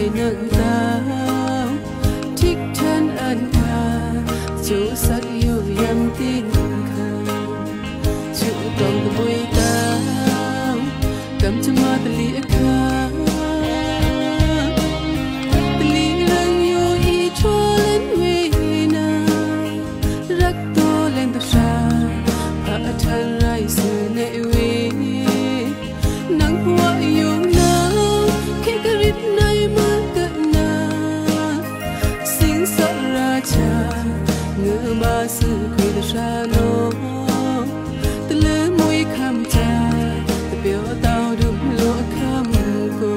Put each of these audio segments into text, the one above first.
cày nâng tao thích thân ân hà chú sắc yêu em tin khờ chú còn vui tao cầm cho mà ta lìa khờ ta lìa lần yêu ý cho lên huy na rắc tô lên ta xa hạ thân rai sự nệ huy nắng hoa yêu nắng khi cái rít này mơ cận na xin sợ ra cha ngỡ ba sự quỳ ta xa nó ta lỡ môi khăm cha ta biểu tao đúng lỗ khăm cô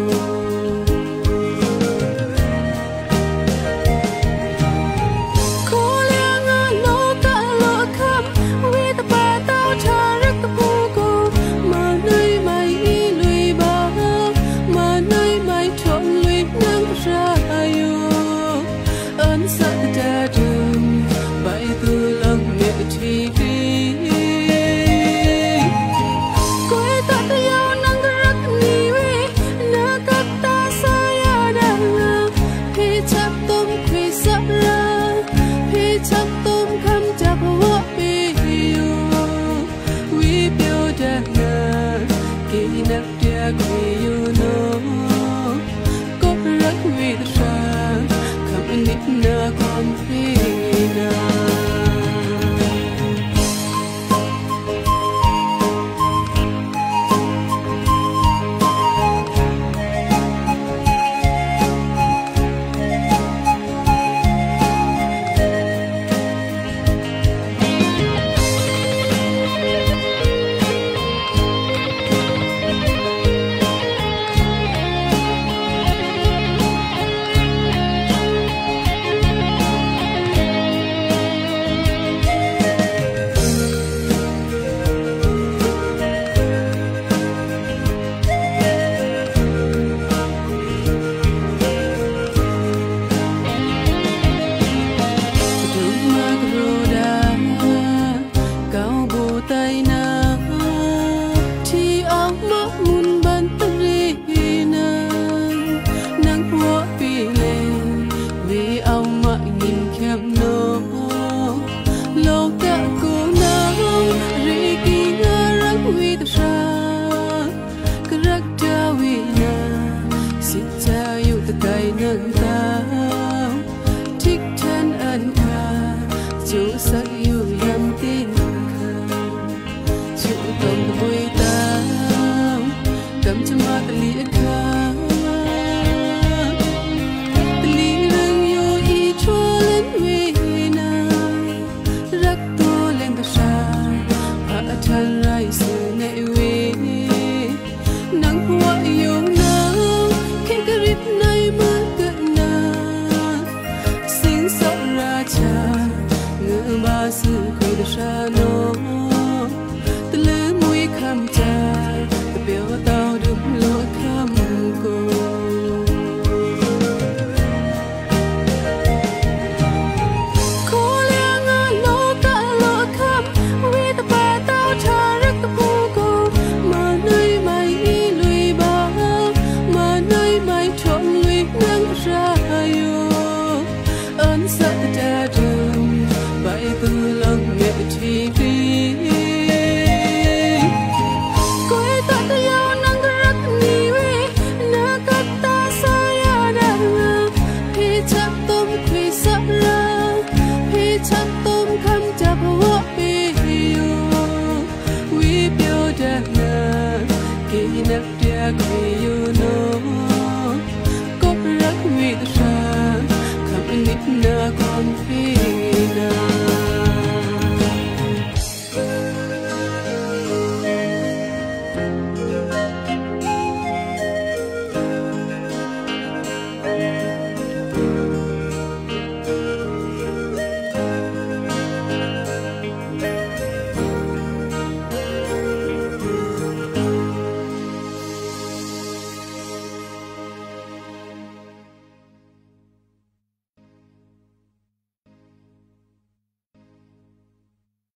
con